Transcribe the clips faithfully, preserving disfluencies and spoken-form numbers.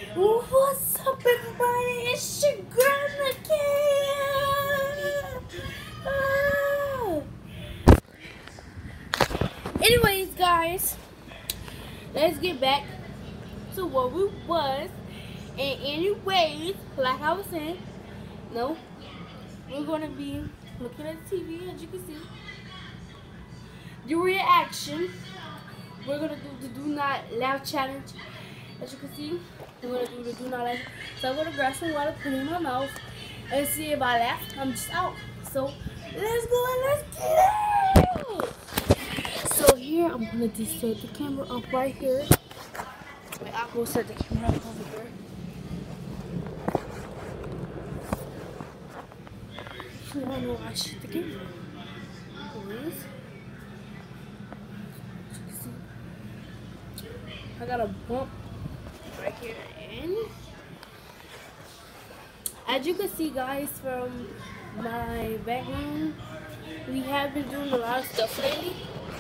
What's up, everybody? It's your girl, Nakia. Ah. Anyways, guys, let's get back to what we was. And anyways, like I was saying, no, we're gonna be looking at the T V, as you can see. The reaction. We're gonna do the do not laugh challenge. As you can see, we're gonna do the do not laugh. So I'm gonna grab some water, put it in my mouth, and see if I laugh. I'm just out. So let's go and let's get it. So here I'm gonna just set the camera up right here. Wait, I'll go set the camera up over here. So I know I shoot the camera. Please. I got a bump right here, and as you can see, guys, from my background, we have been doing a lot of stuff lately.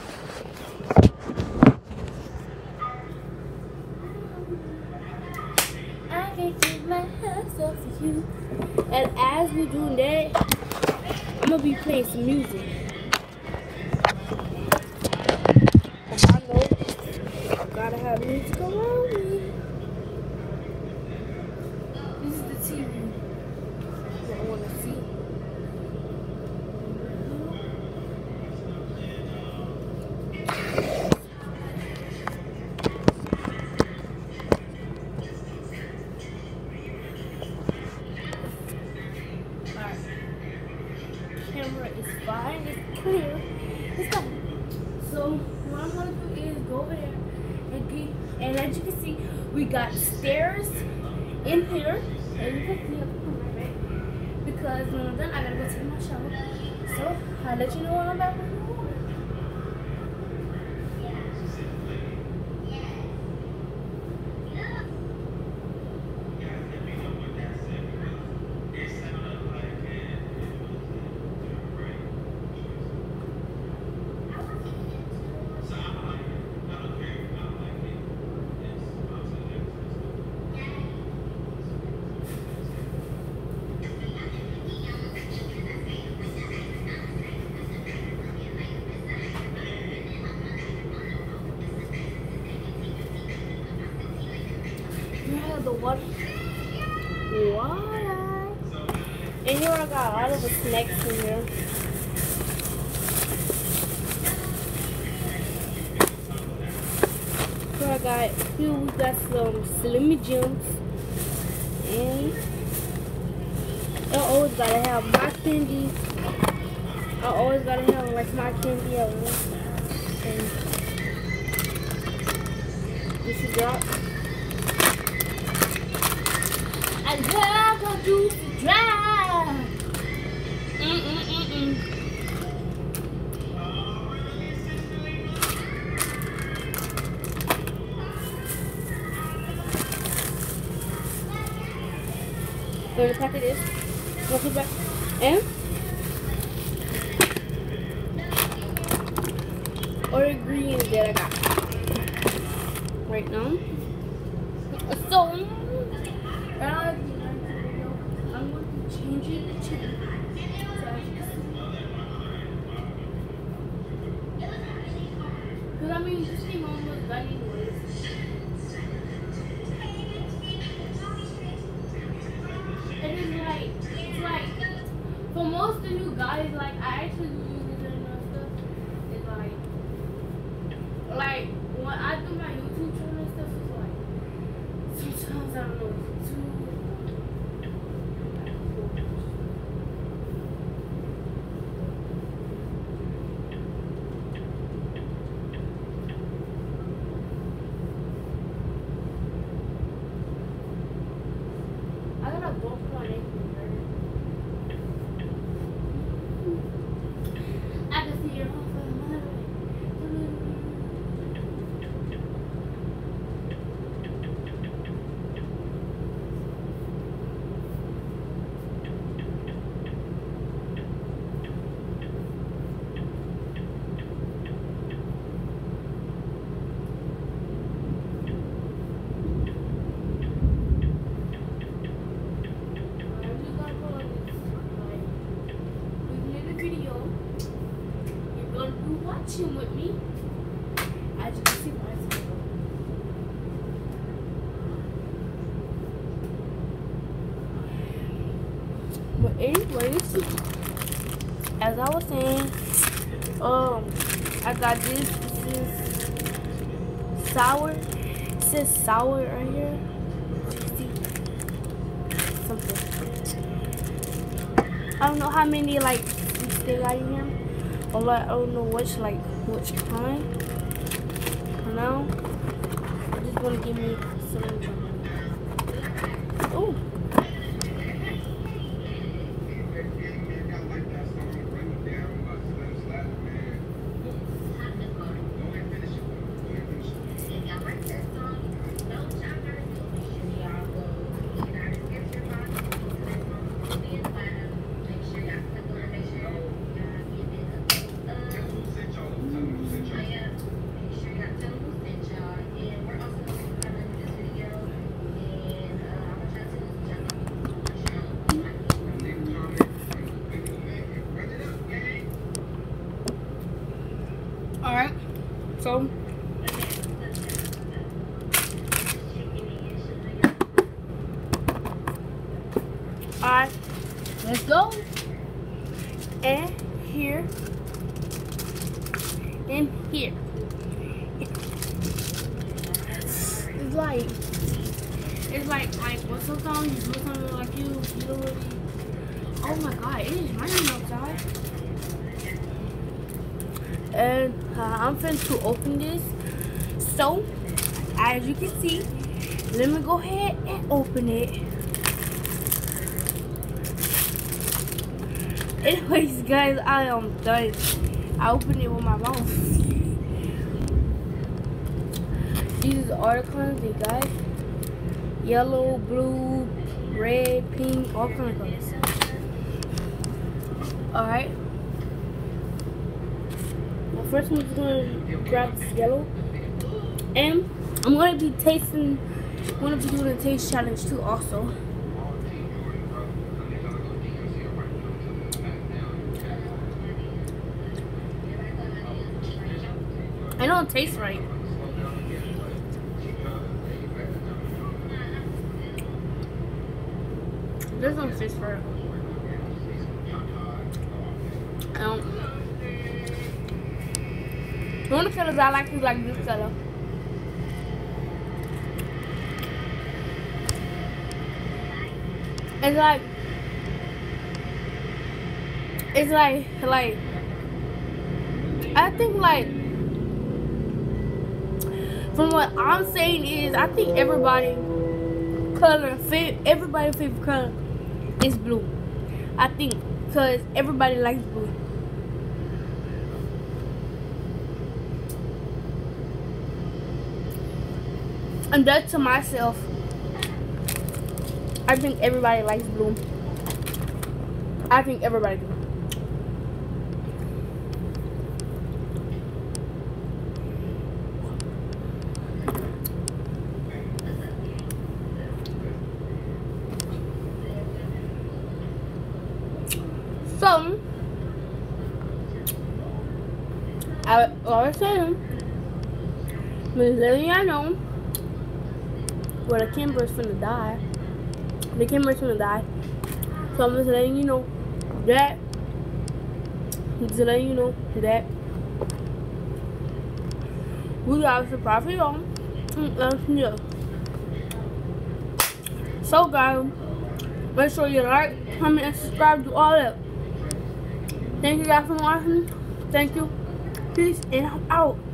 I can't keep my hands off of you, and as we're doing that, I'm gonna be playing some music. Gotta have music around me. This is the T V. What I want to see. Alright. Camera is fine. It's clear. It's fine. So what I'm gonna do is go over there. And as you can see, we got stairs in here. As you can see, I'm right back. Because when I'm done, I gotta go take my shower. So I'll let you know when I'm back. The water. Water. And here I got all of the snacks in here. Here I got, here we got some Slimmy Jims. And I always gotta have my candy. I always gotta have like my candy at once. And this is that. I love how juicy dry. Mm mm mm mm. So the packet is what's it back? And all the ingredients that I got right now. So Uh, I'm going to change it to because I mean this thing almost done anyways. It is like it's like for most of you guys, like I actually do use it and stuff. It's like like when I do my YouTube channel and stuff, it's like sometimes I don't know. anyways, as I was saying, um, I got this. This is sour. It says sour right here. See? Something. I don't know how many like sweets they got in here, or like I don't know which like which kind. For now, I just want to give me some. Oh. Alright, so alright, let's go. And here and here. It's like it's like like what sometimes you do something like you you don't really. Oh my god, it is raining outside. And uh, I'm finna to open this. So as you can see, let me go ahead and open it. Anyways, guys, I am done. I opened it with my mouth. These are the colors they got: yellow, blue, red, pink, all kinds of colors. All right. First, I'm just gonna grab this yellow, and I'm gonna be tasting. I'm gonna be doing a taste challenge too, also. I know it tastes right. This one tastes right. I don't. One of the colors I like is like this color. It's like, it's like, like, I think like, from what I'm saying is, I think everybody color, everybody's favorite color is blue. I think, because everybody likes blue. And that to myself, I think everybody likes blue. I think everybody do. So, I always say, I'm letting y'all know. Well, the camera's finna die. The camera's finna die. So I'm just letting you know that. Just letting you know that we got a surprise for y'all. Yeah. So guys, make sure you like, comment, and subscribe to all that. Thank you guys for watching. Thank you. Peace, and I'm out.